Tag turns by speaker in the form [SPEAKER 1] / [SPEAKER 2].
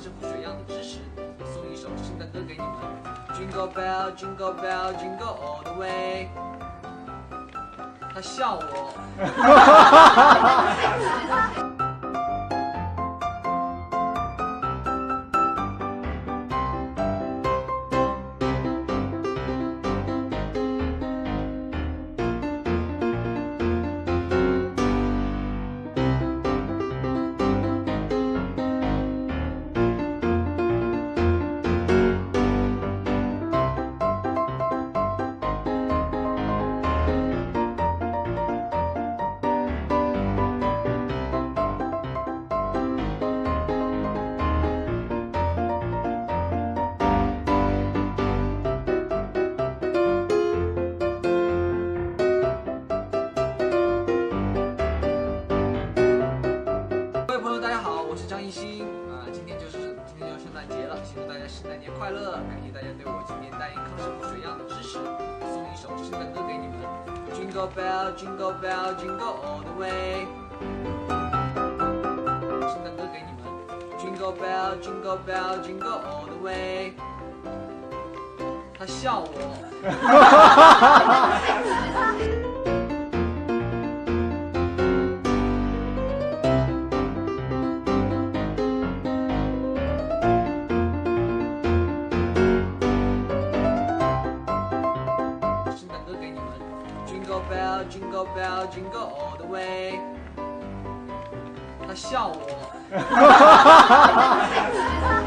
[SPEAKER 1] 似湖水一样的知识，送一首圣诞歌给你们。Jingle bell, jingle bell, jingle all the way。他笑我。圣诞节了，希祝大家圣诞节快乐！感谢大家对我今天答应康师傅水一样的支持，送一首圣诞歌给你们。Jingle bell, jingle bell, jingle all the way。圣诞歌给你们。Jingle bell, jingle bell, jingle all the way。他笑我。Jingle bell, jingle bell, jingle all the way。他笑我。